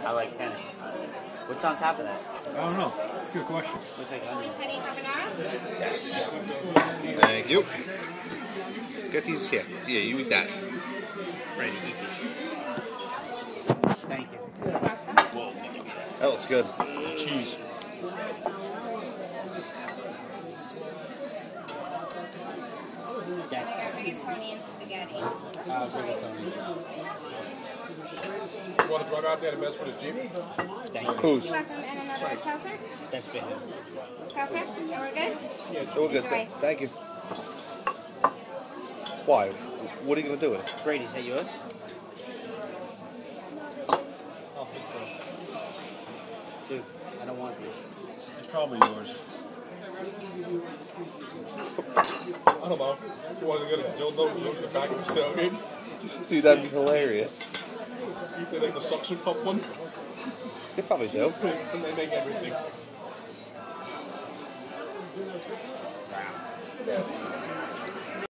I like penne. What's on top of that? I don't know. Good question. Looks like onion. Penny carbonara? Yes. Thank you. Get these here. Yeah, you eat that. Brady, eat these. Thank you. Pasta? Whoa. That looks good. Cheese. I got rigatoni and spaghetti. Rigatoni. You want to drive out there to mess with his Jeep? Thank you. Who's? You're welcome. And another seltzer? That's for him. Seltzer? And we're good? We're good. Enjoy. Thank you. Why? What are you going to do with it? Brady, is that yours? Oh, dude, I don't want this. It's probably yours. I don't know. You want to get a dildo and look at the back of his tailgate? See, that'd be hilarious. See if they make the suction cup one? They probably do. And they make everything.